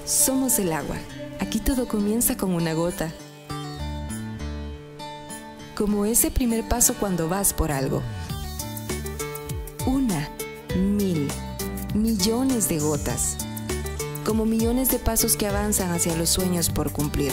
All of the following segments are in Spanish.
Somos el agua. Aquí todo comienza con una gota. Como ese primer paso cuando vas por algo. Una, mil, millones de gotas. Como millones de pasos que avanzan hacia los sueños por cumplir.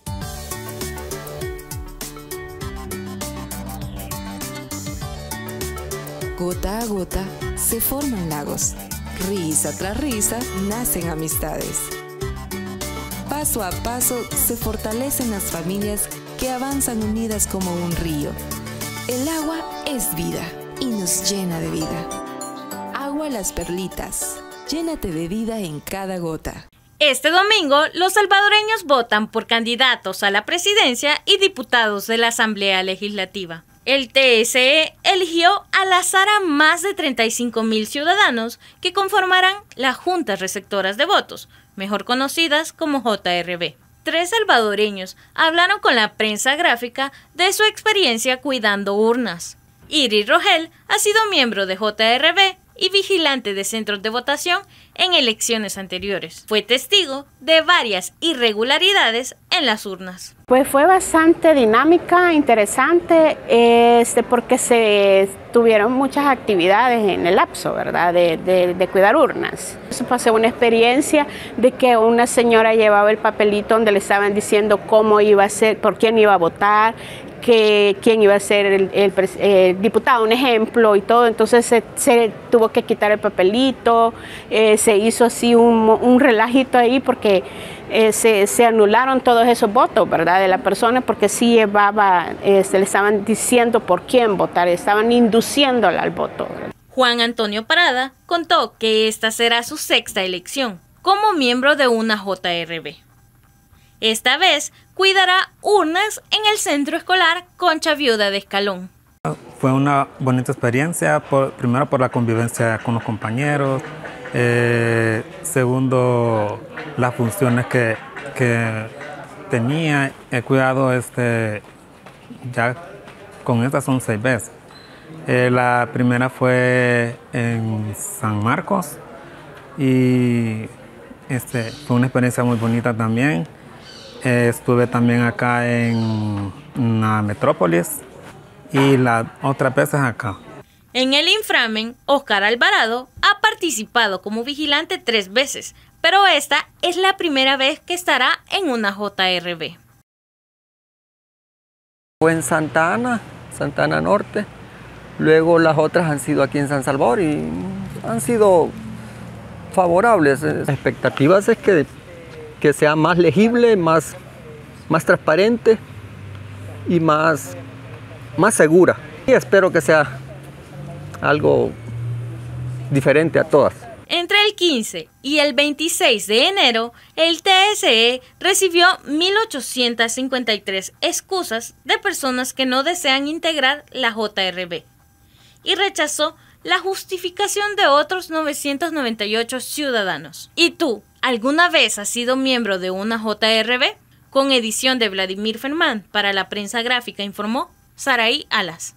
Gota a gota se forman lagos. Risa tras risa nacen amistades. Paso a paso se fortalecen las familias que avanzan unidas como un río. El agua es vida y nos llena de vida. Agua Las Perlitas. Llénate de vida en cada gota. Este domingo, los salvadoreños votan por candidatos a la presidencia y diputados de la Asamblea Legislativa. El TSE eligió al azar a más de 35,000 ciudadanos que conformarán las juntas receptoras de votos, mejor conocidas como JRB. 3 salvadoreños hablaron con la prensa gráfica de su experiencia cuidando urnas. Iris Rogel ha sido miembro de JRB y vigilante de centros de votación en elecciones anteriores. Fue testigo de varias irregularidades en las urnas. Pues fue bastante dinámica, interesante, porque se tuvieron muchas actividades en el lapso, ¿verdad?, de cuidar urnas. Eso pasó una experiencia de que una señora llevaba el papelito donde le estaban diciendo cómo iba a ser, por quién iba a votar, quién iba a ser el diputado, un ejemplo y todo. Entonces se tuvo que quitar el papelito, se hizo así un relajito ahí porque se anularon todos esos votos, ¿verdad?, de la persona, porque sí llevaba, le estaban diciendo por quién votar, estaban induciéndola al voto. Juan Antonio Parada contó que esta será su 6ª elección como miembro de una JRB. Esta vez cuidará urnas en el centro escolar Concha Viuda de Escalón. Fue una bonita experiencia, primero por la convivencia con los compañeros, segundo las funciones que tenía. He cuidado ya con estas son 6 veces. La primera fue en San Marcos y fue una experiencia muy bonita también. Estuve también acá en la Metrópolis y las otras veces acá. En el inframen, Oscar Alvarado ha participado como vigilante 3 veces, pero esta es la primera vez que estará en una JRB. Fue en Santa Ana Norte, luego las otras han sido aquí en San Salvador y han sido favorables. Las expectativas es que sea más legible, más transparente y más segura. Y espero que sea algo diferente a todas. Entre el 15 y el 26 de enero, el TSE recibió 1.853 excusas de personas que no desean integrar la JRB y rechazó la justificación de otros 998 ciudadanos. ¿Y tú, alguna vez has sido miembro de una JRB? Con edición de Vladimir Fermán para la prensa gráfica informó Saraí Alas.